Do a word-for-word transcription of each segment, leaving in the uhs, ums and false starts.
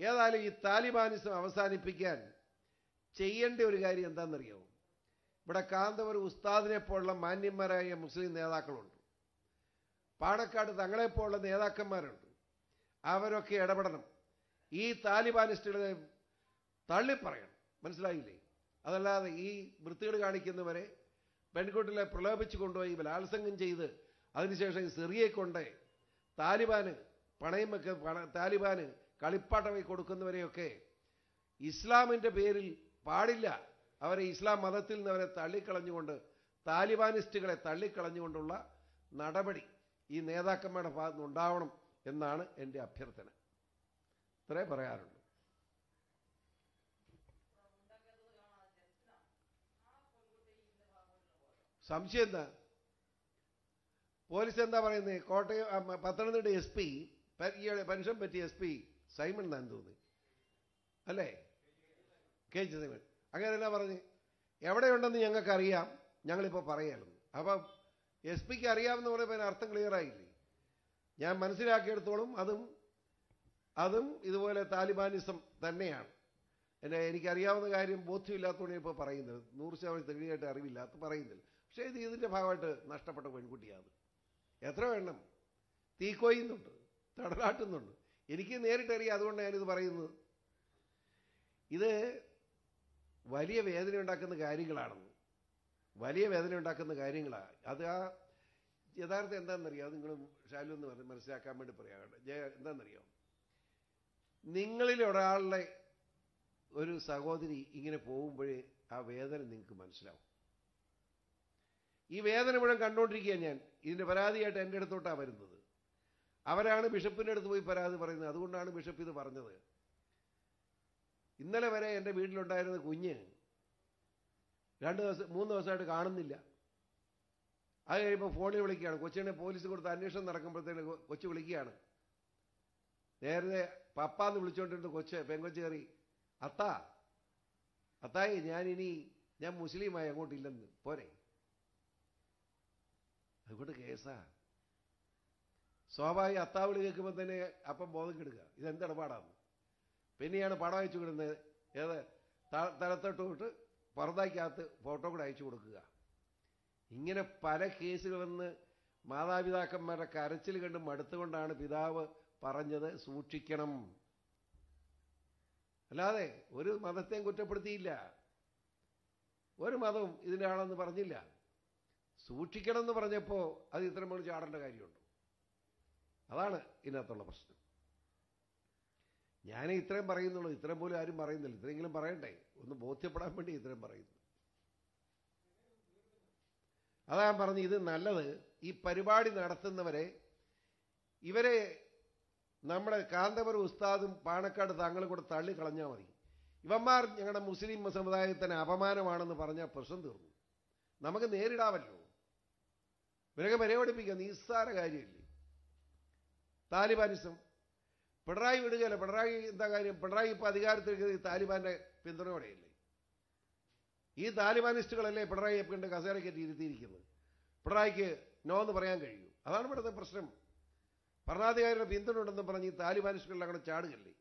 ഏതായാലും ഈ താലിബാനിസം അവസാനിപ്പിക്കാൻ ചെയ്യേണ്ട ഒരു കാര്യം എന്താണെന്നറിയോ? ഇവിടെ കാന്തപുരം ഉസ്താദിനെ പോലുള്ള മാന്യന്മാരായ മുസ്ലിം നേതാക്കളുണ്ട്, പാണക്കാട് തങ്ങളെപ്പോലുള്ള നേതാക്കന്മാരുണ്ട്. അവരൊക്കെ ഇടപെടണം, ഈ താലിബാനിസ്റ്റുകളെ തള്ളിപ്പറയണം. മനസ്സിലായില്ലേ? അതല്ലാതെ ഈ വൃത്തികേട് കാണിക്കുന്നവരെ പെൺകുട്ടികളെ പ്രലോഭിച്ചു കൊണ്ടുപോയി ബലാത്സംഗം ചെയ്ത് അതിനുശേഷം സിറിയയെ കൊണ്ട് താലിബാന് പണയം വെക്ക താലിബാന് കളിപ്പാട്ടമായി കൊടുക്കുന്നവരെയൊക്കെ ഇസ്ലാമിൻ്റെ പേരിൽ പാടില്ല. അവരെ ഇസ്ലാം മതത്തിൽ നിന്ന് അവരെ തള്ളിക്കളഞ്ഞുകൊണ്ട്, താലിബാനിസ്റ്റുകളെ തള്ളിക്കളഞ്ഞുകൊണ്ടുള്ള നടപടി ഈ നേതാക്കന്മാരുടെ ഭാഗത്ത് നിന്ന് ഉണ്ടാവണം എന്നാണ് എൻ്റെ അഭ്യർത്ഥന. ഇത്രേ പറയാറുള്ളൂ. സംശയം എന്താ? പോലീസ് എന്താ പറയുന്നത്? Kottayam Pathanamthitta S P, pension പറ്റിയ എസ് പി സൈമൺ എന്നാണ് തോന്നി അല്ലേ? K G Simon. അങ്ങനെ എന്നാ പറഞ്ഞ് എവിടെയുണ്ടെന്ന് ഞങ്ങൾക്കറിയാം, ഞങ്ങളിപ്പോൾ പറയാമെന്ന്. അപ്പം എസ് പിക്ക് അറിയാമെന്ന് പറയുമ്പോൾ അർത്ഥം ക്ലിയർ ആയില്ലേ? ഞാൻ മനസ്സിലാക്കിയെടുത്തോളും അതും അതും ഇതുപോലെ താലിബാനിസം തന്നെയാണ്. എന്നെ എനിക്കറിയാവുന്ന കാര്യം ബോധ്യമില്ലാത്തതുകൊണ്ട് ഇപ്പോൾ പറയുന്നത്, നൂറ് ശതമാനം തെളിയായിട്ട് അറിവില്ലാത്ത പറയുന്നില്ല. പക്ഷേ ഇത് ഇതിൻ്റെ ഭാഗമായിട്ട് നഷ്ടപ്പെട്ട പെൺകുട്ടിയാണ്. എത്ര എണ്ണം തീക്കൊയ്യുന്നുണ്ട്, തടലാട്ടുന്നുണ്ട്. എനിക്ക് നേരിട്ടറിയാം, അതുകൊണ്ടാണ് ഞാനിത് പറയുന്നത്. ഇത് വലിയ വേദന ഉണ്ടാക്കുന്ന കാര്യങ്ങളാണെന്ന്, വലിയ വേദന ഉണ്ടാക്കുന്ന കാര്യങ്ങളാണ്. അത് ആ യഥാർത്ഥം എന്താണെന്നറിയാം, അത് നിങ്ങൾ ഷാലു എന്ന് പറഞ്ഞ് മനസ്സിലാക്കാൻ വേണ്ടി പറയാം. എന്താണെന്നറിയാം, നിങ്ങളിൽ ഒരാളുടെ ഒരു സഹോദരി ഇങ്ങനെ പോകുമ്പോഴേ ആ വേദന നിങ്ങൾക്ക് മനസ്സിലാവും. ഈ വേദന മുഴുവൻ കണ്ടുകൊണ്ടിരിക്കുക ഞാൻ. ഇതിൻ്റെ പരാതിയായിട്ട് എൻ്റെ അടുത്തോട്ടാണ് വരുന്നത്. അവരാണ് ബിഷപ്പിൻ്റെ അടുത്ത് പോയി പരാതി പറയുന്നത്. അതുകൊണ്ടാണ് ബിഷപ്പ് ഇത് പറഞ്ഞത്. ഇന്നലെ വരെ എൻ്റെ വീട്ടിലുണ്ടായിരുന്ന കുഞ്ഞ് രണ്ട് ദിവസം മൂന്ന് ദിവസമായിട്ട് കാണുന്നില്ല. അത് കഴിയുമ്പോൾ ഫോണിൽ വിളിക്കുകയാണ്. കൊച്ചിനെ പോലീസ് കൊടുത്ത് അന്വേഷണം നടക്കുമ്പോഴത്തേന് കൊച്ചു വിളിക്കുകയാണ്. നേരത്തെ പപ്പാന്ന് വിളിച്ചുകൊണ്ടിരുന്ന കൊച്ച് പെങ്കൊച്ച് കയറി, അത്താ അത്തായി ഞാനിനി ഞാൻ മുസ്ലിമായി അങ്ങോട്ടില്ലെന്ന് പോരെ. അതുകൊണ്ട് കേസാ. സ്വാഭാവിക അത്താവിളി കേൾക്കുമ്പോൾ തന്നെ അപ്പം ബോധം കെടുക്കുക, ഇതെന്തിടപാടാണ്. പിന്നെയാണ് പടം അയച്ചു വിടുന്നത്. ഏത് തലത്തോട്ട് വിട്ട് പർദ്ദയ്ക്കകത്ത് ഫോട്ടോ കൂടെ അയച്ചു കൊടുക്കുക. ഇങ്ങനെ പല കേസുകളെന്ന് മാതാപിതാക്കന്മാരുടെ കരച്ചിൽ കണ്ട് മടുത്തുകൊണ്ടാണ് പിതാവ് പറഞ്ഞത് സൂക്ഷിക്കണം. അല്ലാതെ ഒരു മതത്തെയും കുറ്റപ്പെടുത്തിയില്ല, ഒരു മതവും ഇതിൻ്റെ ആളെന്ന് പറഞ്ഞില്ല. സൂക്ഷിക്കണം എന്ന് പറഞ്ഞപ്പോൾ അത് ഇത്രയും മുകളിൽ ചാടേണ്ട കാര്യമുണ്ട്. അതാണ് ഇതിനകത്തുള്ള പ്രശ്നം. ഞാൻ ഇത്രയും പറയുന്നുള്ളൂ, ഇത്രയും പോലും ആരും പറയുന്നില്ല. ഇത്രയെങ്കിലും പറയണ്ടേ, ഒന്ന് ബോധ്യപ്പെടാൻ വേണ്ടി ഇത്രയും പറയുന്നു. അതാ ഞാൻ പറഞ്ഞു, ഇത് നല്ലത്. ഈ പരിപാടി നടത്തുന്നവരെ ഇവരെ നമ്മുടെ കാന്തപുരം ഉസ്താദും പാണക്കാട് താങ്കളും കൂടെ തള്ളിക്കളഞ്ഞാൽ മതി. ഇവന്മാർ ഞങ്ങളുടെ മുസ്ലിം സമുദായത്തിന് അപമാനമാണെന്ന് പറഞ്ഞാൽ പ്രശ്നം തീർന്നു. നമുക്ക് നേരിടാമല്ലോ. ഇവരൊക്കെ പരിപാടിപ്പിക്കുക നിസ്സാര കാര്യമില്ലേ. താലിബാനിസം പിണറായി വിടുകയല്ല. പിണറായി എന്താ കാര്യം? പിണറായി ഇപ്പോൾ അധികാരത്തിൽ താലിബാന്റെ പിന്തുണയോടെയല്ലേ. ഈ താലിബാനിസ്റ്റുകളല്ലേ പിണറായിയെ കണ്ട് കസേരയ്ക്ക് ഇരുത്തിയിരിക്കുന്നത്. പിണറായിക്ക് നോ എന്ന് പറയാൻ കഴിയൂ. അതാണ് ഇവിടുത്തെ പ്രശ്നം. ഭരണാധികാരിയുടെ പിന്തുണ ഉണ്ടെന്ന് പറഞ്ഞ് ഈ താലിബാനിസ്റ്റുകളിൽ അങ്ങനെ ചാടുകല്ലേ.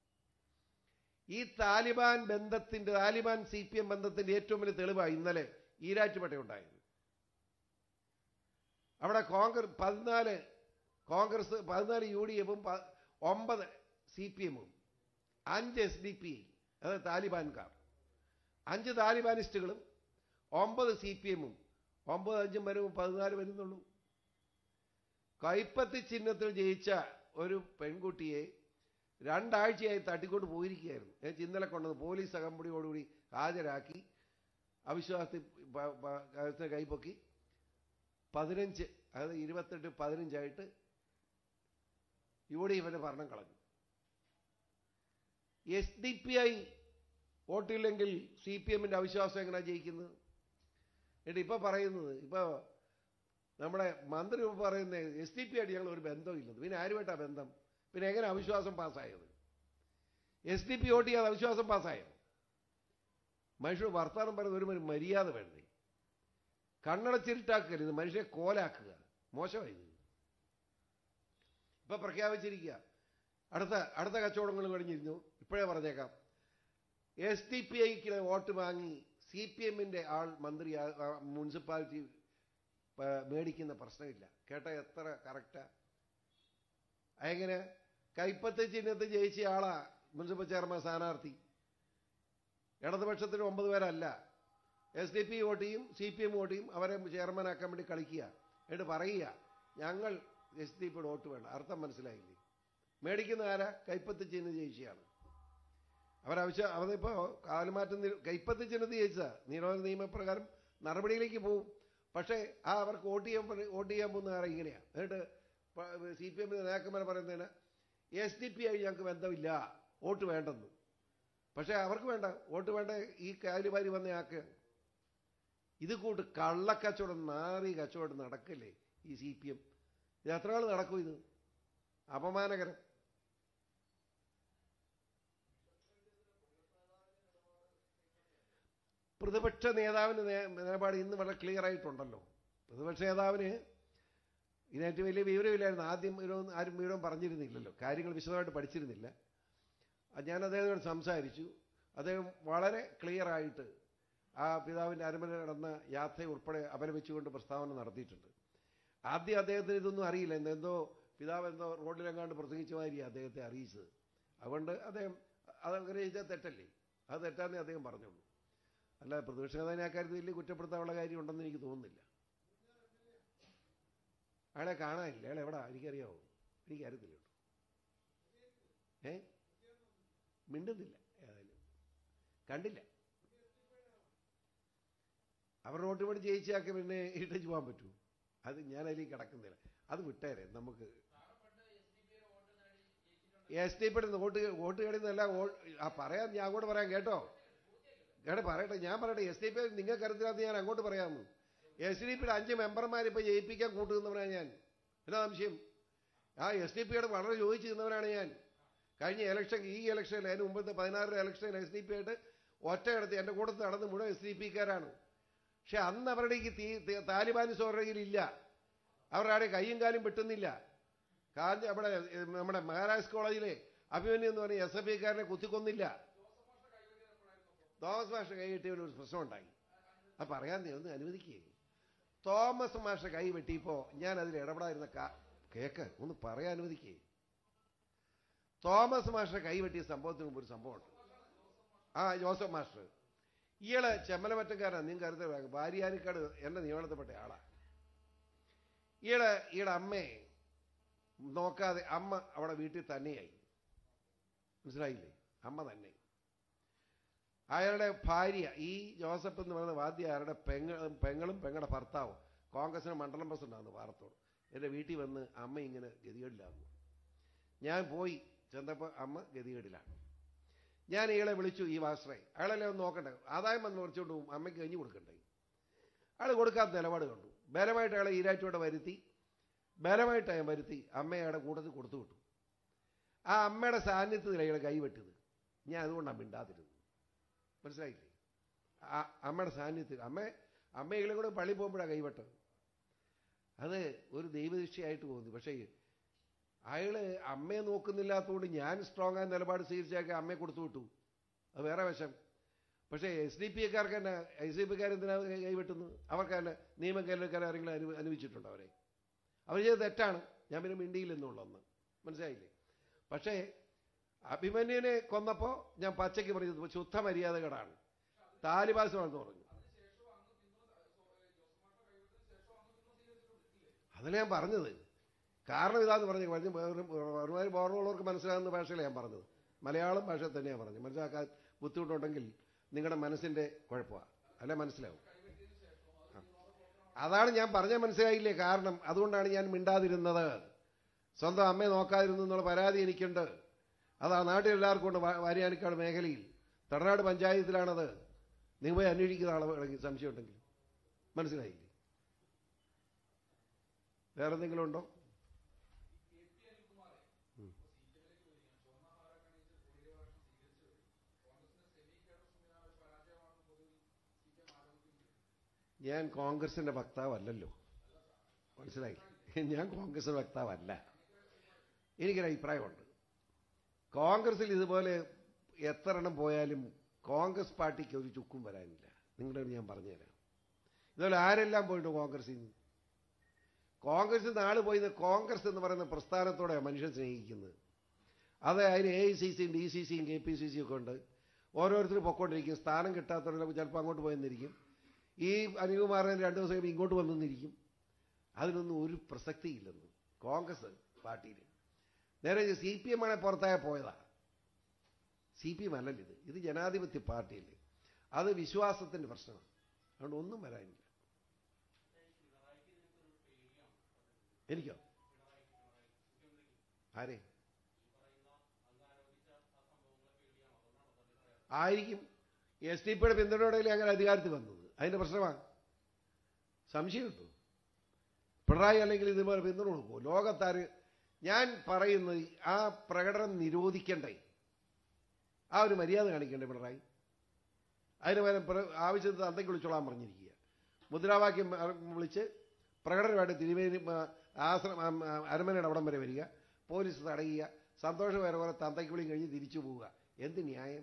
ഈ താലിബാൻ ബന്ധത്തിന്റെ താലിബാൻ സി പി എം ബന്ധത്തിന്റെ ഏറ്റവും വലിയ തെളിവായി ഇന്നലെ ഈരാറ്റുപേട്ട ഉണ്ടായത്. അവിടെ കോൺഗ്രസ് പതിനാല് കോൺഗ്രസ് പതിനാല് യു ഡി എഫും ഒമ്പത് സി പി എമ്മും അഞ്ച് എസ് ഡി പി അതായത് താലിബാൻകാർ, അഞ്ച് താലിബാനിസ്റ്റുകളും ഒമ്പത് സി പി എമ്മും, ഒമ്പത് അഞ്ചും വരും പതിനാല് വരുന്നുള്ളൂ. കൈപ്പത്തി ചിഹ്നത്തിൽ ജയിച്ച ഒരു പെൺകുട്ടിയെ രണ്ടാഴ്ചയായി തട്ടിക്കൊണ്ട് പോയിരിക്കുകയായിരുന്നു. ഞാൻ ഇന്നലെ കൊണ്ടുവന്ന് പോലീസ് അകമ്പടിയോടുകൂടി ഹാജരാക്കി അവിശ്വാസത്തിൽ കൈപ്പൊക്കി പതിനഞ്ച് അതായത് ഇരുപത്തെട്ട് പതിനഞ്ചായിട്ട് യു ഡി എഫിന്റെ ഭരണം കളഞ്ഞു. എസ് ഡി പി ഐ വോട്ടില്ലെങ്കിൽ സി പി എമ്മിന്റെ അവിശ്വാസം എങ്ങനെയാണ് ജയിക്കുന്നത്? എന്നിട്ട് ഇപ്പൊ പറയുന്നത്, ഇപ്പൊ നമ്മുടെ മന്ത്രി പറയുന്നത് എസ് ഡി പി ആയിട്ട് ഞങ്ങൾ ഒരു ബന്ധമില്ലെന്ന്. പിന്നെ ആരുമായിട്ടാ ബന്ധം? പിന്നെ എങ്ങനെ അവിശ്വാസം പാസ്സായത്? എസ് ഡി പി വോട്ട് ചെയ്യാതെ അവിശ്വാസം പാസ്സായത്? മനുഷ്യർ വർത്തമാനം പറയുന്ന ഒരു മര്യാദ വേണ്ടേ? കണ്ണടച്ചിരുട്ടാക്കരുത്, മനുഷ്യരെ കോലാക്കുക. മോശമായത് ഇപ്പൊ പ്രഖ്യാപിച്ചിരിക്കുക. അടുത്ത അടുത്ത കച്ചവടങ്ങൾ കഴിഞ്ഞിരുന്നു. ഇപ്പോഴേ പറഞ്ഞേക്കാം, എസ് ഡി പി ഐക്ക് വോട്ട് വാങ്ങി സി പി എമ്മിന്റെ ആൾ മന്ത്രി മുനിസിപ്പാലിറ്റി മേടിക്കുന്ന പ്രശ്നമില്ല. കേട്ട എത്ര കറക്റ്റാ? എങ്ങനെ കൈപ്പത്തി ചിഹ്നത്തിൽ ജയിച്ച ആളാ മുനിസിപ്പൽ ചെയർമാൻ സ്ഥാനാർത്ഥി. ഇടതുപക്ഷത്തിന് ഒമ്പത് പേരല്ല, എസ് ഡി പി വോട്ട് ചെയ്യും, സി പി എം വോട്ട് ചെയ്യും, അവരെ ചെയർമാനാക്കാൻ വേണ്ടി കളിക്കുക. എന്നിട്ട് പറയുക ഞങ്ങൾ എസ് ഡി പിയുടെ വോട്ട് വേണ്ട. അർത്ഥം മനസ്സിലായില്ലേ? മേടിക്കുന്ന ആരാ? കൈപ്പത്തി ചിഹ്നം ജയിച്ചയാണ്. അവരാവശ്യം അവരിപ്പോ കാലുമാറ്റം കൈപ്പത്തി ചിഹ്നത്തിൽ ജയിച്ചതാ. നിരോധന നിയമപ്രകാരം നടപടിയിലേക്ക് പോവും. പക്ഷേ ആ അവർക്ക് വോട്ട് ചെയ്യാൻ വോട്ട് ചെയ്യാൻ പോകുന്ന ആരാ? ഇങ്ങനെയാ. എന്നിട്ട് സി പി എമ്മിന്റെ നേതാക്കന്മാർ പറയുന്നതിന് എസ് ഡി പി ആയി ഞങ്ങൾക്ക് ബന്ധമില്ല, വോട്ട് വേണ്ടെന്ന്. പക്ഷെ അവർക്ക് വേണ്ട, വോട്ട് വേണ്ട. ഈ കാലുവാരി വന്ന ആക്ക് ഇത് കൂട്ട് കള്ളക്കച്ചവടം, നാറി കച്ചവടം നടക്കില്ലേ ഈ സി പി എം? ഇത് എത്ര നാൾ നടക്കും? ഇത് അപമാനകരം. പ്രതിപക്ഷ നേതാവിന്റെ നിലപാട് ഇന്ന് വളരെ ക്ലിയർ ആയിട്ടുണ്ടല്ലോ. പ്രതിപക്ഷ നേതാവിന് ഇതിനായിട്ട് വലിയ വിവരമില്ലായിരുന്നു. ആദ്യം ആരും വിവരം പറഞ്ഞിരുന്നില്ലല്ലോ, കാര്യങ്ങൾ വിശദമായിട്ട് പഠിച്ചിരുന്നില്ല. ഞാൻ അദ്ദേഹത്തോട് സംസാരിച്ചു. അദ്ദേഹം വളരെ ക്ലിയർ ആയിട്ട് ആ പിതാവിൻ്റെ അരമന നടന്ന യാത്ര ഉൾപ്പെടെ അപലപിച്ചുകൊണ്ട് പ്രസ്താവന നടത്തിയിട്ടുണ്ട്. ആദ്യം അദ്ദേഹത്തിന് ഇതൊന്നും അറിയില്ല. എന്തോ പിതാവ് എന്തോ റോഡിലെങ്ങാണ്ട് പ്രസംഗിച്ച മാതിരി അദ്ദേഹത്തെ അറിയിച്ചത്. അതുകൊണ്ട് അദ്ദേഹം അതങ്ങനെ ചെയ്താൽ തെറ്റല്ലേ? അത് തെറ്റാന്നേ അദ്ദേഹം പറഞ്ഞുള്ളൂ. അല്ല, പ്രതിപക്ഷ നേതാവിനെ ആ കാര്യത്തിൽ വലിയ കുറ്റപ്പെടുത്താനുള്ള കാര്യം ഉണ്ടെന്ന് എനിക്ക് തോന്നുന്നില്ല. അയാളെ കാണാനില്ല. അയാൾ എവിടാ? എനിക്കറിയാവോ? എനിക്കറിയത്തില്ല. ഏ മിണ്ടുന്നില്ല, ഏതായാലും കണ്ടില്ല. അവർ വോട്ട് വേണ്ടി ജയിച്ചാക്കി പിന്നെ ഇട്ടേച്ച് പോകാൻ പറ്റൂ? അത് ഞാൻ അതിലേക്ക് കിടക്കുന്നില്ല. അത് വിട്ടേരെ നമുക്ക്. എസ് ഡി പിയുടെ വോട്ട് വോട്ട് കേടുന്നല്ല. ആ പറയാം, ഞാൻ അങ്ങോട്ട് പറയാം കേട്ടോ. കേട്ടെ പറയട്ടെ, ഞാൻ പറയട്ടെ. എസ് ഡി പി നിങ്ങൾക്ക് അറിയത്തില്ലാത്ത ഞാൻ അങ്ങോട്ട് പറയാമെന്ന്. എസ് ഡി പിയുടെ അഞ്ച് മെമ്പർമാരെ ഇപ്പൊ ജയിപ്പിക്കാൻ കൂട്ടുന്നവനാണ് ഞാൻ. എന്നാ സംശയം? ആ എസ് ഡി പിയുടെ വളരെ ചോദിച്ചു നിന്നവനാണ് ഞാൻ. കഴിഞ്ഞ ഇലക്ഷൻ, ഈ ഇലക്ഷനിൽ അതിന് മുമ്പത്തെ പതിനാറിലെ ഇലക്ഷനിൽ എസ് ഡി പി ആയിട്ട് ഒറ്റയെടുത്ത് എൻ്റെ കൂട്ടത്തിൽ നടന്ന് മുഴുവൻ എസ് ഡി പിക്കാരാണ്. പക്ഷെ അന്ന് അവരുടെ ഈ തീ താലിബാനിസ് അവരുടെ കയ്യിലില്ല. അവരുടെ ആടെ കയ്യും കാലും വെട്ടുന്നില്ല. കാഞ്ഞ അവിടെ നമ്മുടെ മഹാരാജ് കോളേജിലെ അഭിമന്യു എന്ന് പറഞ്ഞ എസ് എഫ് ഐക്കാരനെ കുത്തിക്കൊന്നില്ല. തോമസ് മാഷ കൈ കിട്ടിയവന് ഒരു പ്രശ്നമുണ്ടായി. അത് പറയാൻ നീ ഒന്ന് അനുവദിക്കേ. തോമസ് മാഷ കൈ വെട്ടിയപ്പോ ഞാൻ അതിൽ ഇടപെടാതിരുന്ന കേക്ക് ഒന്ന് പറയാൻ അനുവദിക്കേ. തോമസ് മാഷ കൈ വെട്ടിയ സംഭവത്തിന് മുമ്പ് ഒരു സംഭവമുണ്ട്. ആ ജോസഫ് മാസ്റ്റർ, ഇയാള് ചെമ്മലമറ്റക്കാരാണ്. നിങ്ങൾക്ക് കരുത ഭാര്യാനിക്കാട് എന്റെ നിയമനത്തിൽപ്പെട്ട ആളാ. ഈയിടെ ഈയുടെ അമ്മയെ നോക്കാതെ അമ്മ അവിടെ വീട്ടിൽ തന്നെയായി. മനസ്സിലായില്ലേ? അമ്മ തന്നെ. അയാളുടെ ഭാര്യ, ഈ ജോസഫ് എന്ന് പറയുന്ന വാദ്യ, അയാളുടെ പെങ്ങളും പെങ്ങളും പെങ്ങളുടെ ഭർത്താവും കോൺഗ്രസിന് മണ്ഡലം പ്രസിഡന്റാണ് വാർത്തോട്. എൻ്റെ വീട്ടിൽ വന്ന് അമ്മ ഇങ്ങനെ ഗതികേടിലാകുന്നു. ഞാൻ പോയി ചെന്നപ്പോൾ അമ്മ ഗതികേടിലാണ്. ഞാൻ ഇയാളെ വിളിച്ചു, ഈ വാസ്ത്രേ. അയാളെല്ലാം ഒന്ന് നോക്കണ്ടേ, ആദായം വന്ന് കുറച്ചുകൊണ്ട് പോകും, അമ്മയ്ക്ക് കഞ്ഞി കൊടുക്കണ്ടേ. അയാൾ കൊടുക്കാത്ത നിലപാട് കണ്ടു. ബലമായിട്ട് അയാളെ ഈരാറ്റോടെ വരുത്തി, ബലമായിട്ട് അയാൾ വരുത്തി അമ്മയെ അയാളുടെ കൂട്ടത്തിൽ കൊടുത്തു വിട്ടു. ആ അമ്മയുടെ സാന്നിധ്യത്തിൽ അയാളെ കൈവെട്ടത്. ഞാൻ അതുകൊണ്ടാണ് മിണ്ടാതിരുന്നത്. മനസ്സിലായില്ലേ? ആ അമ്മയുടെ സാന്നിധ്യത്തിൽ അമ്മ അമ്മയെങ്കിലും കൂടെ പള്ളി പോകുമ്പോഴാണ് കൈവെട്ടത്. അത് ഒരു ദൈവദീക്ഷയായിട്ട് തോന്നി. പക്ഷേ അയാള് അമ്മയെ നോക്കുന്നില്ലാത്തതുകൊണ്ട് ഞാൻ സ്ട്രോങ് ആയ നിലപാട് സ്വീകരിച്ചാൽ അമ്മയെ കൊടുത്തു വിട്ടു. അത് വേറെ വശം. പക്ഷേ എസ് ഡി പി എക്കാർക്ക് തന്നെ, എസ് ഡി പിക്കാർ എന്തിനാണ് കൈവെട്ടുന്നത്? അവർക്ക് തന്നെ നിയമം കയ്യിലെടുക്കാൻ ആരെങ്കിലും അനു അനുവദിച്ചിട്ടുണ്ടോ അവരെ? അവർ ചെയ്ത് തെറ്റാണ്. ഞാൻ പിന്നെ മിണ്ടിയില്ലെന്നുള്ളൊന്ന്. മനസ്സിലായില്ലേ? പക്ഷേ അഭിമന്യുവിനെ കൊന്നപ്പോൾ ഞാൻ പച്ചയ്ക്ക് പറഞ്ഞത് ശുദ്ധ മര്യാദകേടാണ്, താലിബാസമാണെന്ന് പറഞ്ഞു. അതല്ല ഞാൻ പറഞ്ഞത്. കാരണം ഇതാന്ന് പറഞ്ഞു പറഞ്ഞു ഒരുമാതിരി ബോർഡുള്ളവർക്ക് മനസ്സിലാകുന്ന ഭാഷയിലാണ് ഞാൻ പറഞ്ഞത്. മലയാളം ഭാഷ തന്നെയാണ് പറഞ്ഞത്. മനസ്സിലാക്കാൻ ബുദ്ധിമുട്ടുണ്ടെങ്കിൽ നിങ്ങളുടെ മനസ്സിന്റെ കുഴപ്പമാണ്, അല്ലെ മനസ്സിലാവും. അതാണ് ഞാൻ പറഞ്ഞാൽ മനസ്സിലായില്ലേ? കാരണം അതുകൊണ്ടാണ് ഞാൻ മിണ്ടാതിരുന്നത്. സ്വന്തം അമ്മയെ നോക്കാതിരുന്നു എന്നുള്ള പരാതി എനിക്കുണ്ട്. അത് ആ നാട്ടിലെല്ലാവർക്കും ഉണ്ട്. വാര്യാനിക്കാട് മേഖലയിൽ തടനാട് പഞ്ചായത്തിലാണത്. നിങ്ങൾ പോയി അന്വേഷിക്കുന്ന ആളെ സംശയം ഉണ്ടെങ്കിൽ. മനസ്സിലായില്ലേ? വേറെ എന്തെങ്കിലും ഉണ്ടോ? ഞാൻ കോൺഗ്രസിന്റെ വക്താവല്ലല്ലോ. മനസ്സിലായില്ലേ? ഞാൻ കോൺഗ്രസിന്റെ വക്താവല്ല. എനിക്കൊരു അഭിപ്രായമുണ്ട്. കോൺഗ്രസിൽ ഇതുപോലെ എത്ര എണ്ണം പോയാലും കോൺഗ്രസ് പാർട്ടിക്ക് ഒരു ചുക്കും വരാനില്ല. നിങ്ങളോട് ഞാൻ പറഞ്ഞുതരാം. ഇതുപോലെ ആരെല്ലാം പോയിട്ട് കോൺഗ്രസിൽ നിന്ന് കോൺഗ്രസ് നാളെ പോയി കോൺഗ്രസ് എന്ന് പറയുന്ന പ്രസ്ഥാനത്തോടെയാണ് മനുഷ്യൻ സ്നേഹിക്കുന്നത്. അത് അതിന് എ ഐ സി സിയും ഡി സി സിയും കെ പി സി സിയും ഒക്കെ ഉണ്ട്. ഓരോരുത്തരും പൊക്കോണ്ടിരിക്കും. സ്ഥാനം കിട്ടാത്തവരെല്ലാം ചിലപ്പോൾ അങ്ങോട്ട് പോയെന്നിരിക്കും. ഈ അനിൽകുമാറിന് രണ്ട് ദിവസം കഴിയുമ്പോൾ ഇങ്ങോട്ട് വന്നെന്നിരിക്കും. അതിനൊന്നും ഒരു പ്രസക്തിയില്ലെന്ന് കോൺഗ്രസ് പാർട്ടിയിൽ. നേരെ സി പി എം ആണെ പുറത്തായ പോയതാ. സി പി എം അല്ലല്ലോ ഇത്. ഇത് ജനാധിപത്യ പാർട്ടിയല്ലേ. അത് വിശ്വാസത്തിൻ്റെ പ്രശ്നമാണ്. അതുകൊണ്ട് ഒന്നും വരാനില്ല. എനിക്കോ? ആരെ? ആയിരിക്കും. എസ് ഡി പിയുടെ പിന്തുണയോടെയല്ലേ അങ്ങനെ അധികാരത്തിൽ വന്നത്. അതിൻ്റെ പ്രശ്നമാണ്. സംശയമുണ്ടോ? പിണറായി അല്ലെങ്കിൽ ഇതുപോലെ പിന്തുണ കൊടുക്കുമോ? ലോകത്താര് ഞാൻ പറയുന്നത് ആ പ്രകടനം നിരോധിക്കണ്ടേ? ആ ഒരു മര്യാദ കാണിക്കണ്ടേ പിണറായി? അതിന് പകരം ആവശ്യത്തിന് തന്തയ്ക്ക് വിളിച്ചോളാൻ പറഞ്ഞിരിക്കുക. മുദ്രാവാക്യം വിളിച്ച് പ്രകടനമായിട്ട് തിരുമേനി ആശ്രമം അരമനയുടെ അവിടം വരെ വരിക, പോലീസ് തടയുക, സന്തോഷപരം പോലെ തന്തയ്ക്ക് വിളിയും കഴിഞ്ഞ് തിരിച്ചു പോവുക. എന്ത് ന്യായം?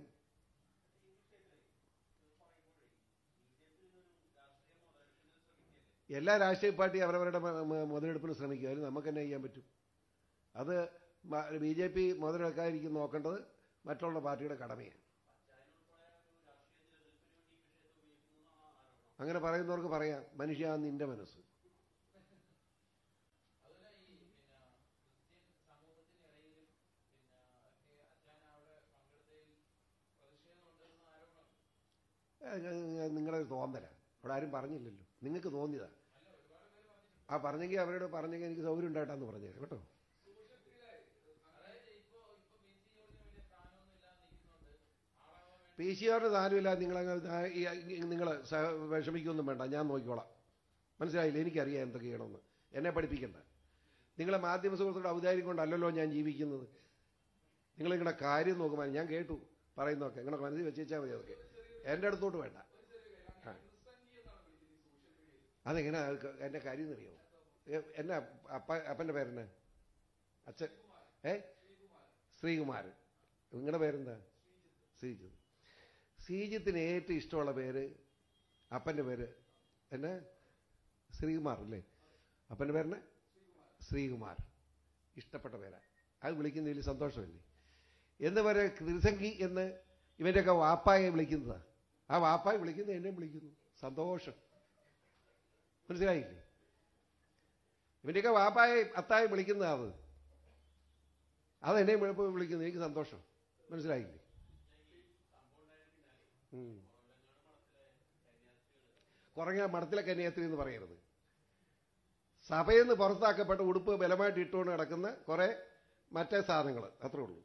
എല്ലാ രാഷ്ട്രീയ പാർട്ടി അവരവരുടെ മുതലെടുപ്പിന് ശ്രമിക്കുമായിരുന്നു. നമുക്ക് തന്നെ ചെയ്യാൻ പറ്റും. അത് ബി ജെ പി മുതലെടുക്കാതിരിക്കും നോക്കേണ്ടത് മറ്റുള്ള പാർട്ടിയുടെ കടമയാണ്. അങ്ങനെ പറയുന്നവർക്ക് പറയാം, മനുഷ്യ നിന്റെ മനസ്സ്. നിങ്ങളൊരു തോന്നല. അവിടെ ആരും പറഞ്ഞില്ലല്ലോ. നിങ്ങൾക്ക് തോന്നിയതാ. ആ പറഞ്ഞെങ്കിൽ അവരോട് പറഞ്ഞെങ്കിൽ എനിക്ക് സൗകര്യം ഉണ്ടായിട്ടാന്ന് പറഞ്ഞേരം കേട്ടോ. പി സി ആറിന് സ്ഥാനമില്ല. നിങ്ങളങ്ങ് നിങ്ങൾ വിഷമിക്കൊന്നും വേണ്ട, ഞാൻ നോക്കിക്കോളാം. മനസ്സിലായില്ല? എനിക്കറിയാം എന്തൊക്കെ ചെയ്യണമെന്ന്. എന്നെ പഠിപ്പിക്കണ്ട. നിങ്ങളെ മാധ്യമ സുഹൃത്തുക്കളുടെ ഔദാര്യം കൊണ്ടല്ലല്ലോ ഞാൻ ജീവിക്കുന്നത്. നിങ്ങളിങ്ങനെ കാര്യം നോക്കുമ്പോൾ ഞാൻ കേട്ടു പറയുന്നതൊക്കെ നിങ്ങളെ മനസ്സിൽ വെച്ചാൽ മതി. അതൊക്കെ എൻ്റെ അടുത്തോട്ട് വേണ്ട. അതെങ്ങനെ എൻ്റെ കാര്യം എന്നറിയോ? എന്നാ അപ്പ അപ്പൻ്റെ പേരെന്നാ? അച്ഛൻ ഏ ശ്രീകുമാർ. നിങ്ങളുടെ പേരെന്താ? ശ്രീജിത്ത്. ശ്രീജിത്തിന് ഏറ്റവും ഇഷ്ടമുള്ള പേര് അപ്പൻ്റെ പേര് എന്നാ? ശ്രീകുമാർ അല്ലേ? അപ്പൻ്റെ പേരെന്നെ ശ്രീകുമാർ. ഇഷ്ടപ്പെട്ട പേരാ. അത് വിളിക്കുന്നതിൽ സന്തോഷമല്ലേ? എന്ന് പറയാ ത്രിസംഗി എന്ന് ഇവൻ്റെയൊക്കെ വാപ്പായെ വിളിക്കുന്നതാ. ആ വാപ്പായെ വിളിക്കുന്നത് എന്നെ വിളിക്കുന്നു. സന്തോഷം. മനസ്സിലായില്ലേ? ഇവൻ്റെയൊക്കെ വാപ്പായെ അത്തായെ വിളിക്കുന്നതാ. അത് അതെന്നെ വിളിക്കുന്നത് എനിക്ക് സന്തോഷം. മനസ്സിലായില്ലേ? കുറഞ്ഞ മഠത്തിലെ കന്യാസ്ത്രീ എന്ന് പറയരുത്. സഭയിൽ നിന്ന് പുറത്താക്കപ്പെട്ട ഉടുപ്പ് ബലമായിട്ട് ഇട്ടുകൊണ്ട് കിടക്കുന്ന കുറെ മറ്റേ സാധനങ്ങൾ, അത്രേ ഉള്ളൂ.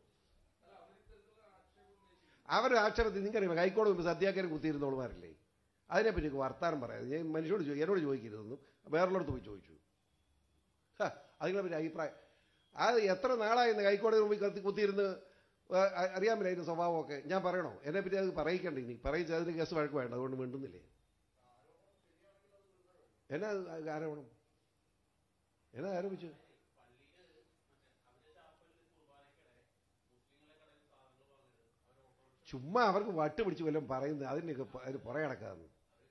അവരുടെ ആക്ഷേപത്തിൽ നിങ്ങൾക്കറിയാം. ഹൈക്കോടതി മുമ്പ് സത്യാഗ്രഹം കുത്തിയിരുന്നോളുമാരല്ലേ? അതിനെപ്പറ്റി വർത്താനം പറയാം. ഞാൻ മനുഷ്യരോട് ചോദിക്കും, എന്നോട് ചോദിക്കരുതെന്നും വേറുള്ളടത്ത് പോയി ചോദിച്ചു. അതിനെ പറ്റി അഭിപ്രായം. അത് എത്ര നാളായിരുന്നു ഹൈക്കോടതി മുമ്പിൽ കത്തി കുത്തിയിരുന്ന് അറിയാമല്ലോ അതിൻ്റെ സ്വഭാവമൊക്കെ. ഞാൻ പറയണോ? എന്നെപ്പറ്റി അത് പറയിക്കണ്ട. ഇനി പറയിച്ച് അതിന് കേസ് വഴക്ക് വേണ്ട. അതുകൊണ്ട് മിണ്ടുന്നില്ലേ? എന്നാ ആരോപണം? എന്നാ ആരോപിച്ചു? ചുമ്മാ അവർക്ക് വട്ട് പിടിച്ച് വല്ലതും പറയുന്നത് അതിനൊക്കെ അതിന് പുറകെ കിടക്കാന്ന്.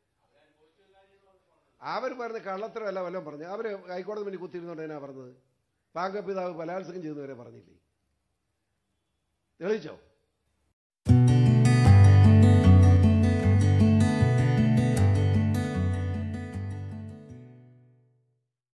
അവർ പറഞ്ഞ കള്ളത്തരമല്ല വല്ലതും പറഞ്ഞു. അവർ ഹൈക്കോടതി മുന്നിൽ കുത്തിയിരുന്നോണ്ട് എന്നാ പറഞ്ഞത്? പാങ്കപ്പിതാവ് ബലാത്സംഗം ചെയ്യുന്നവരെ പറഞ്ഞില്ലേ? തെളിയിച്ചോ?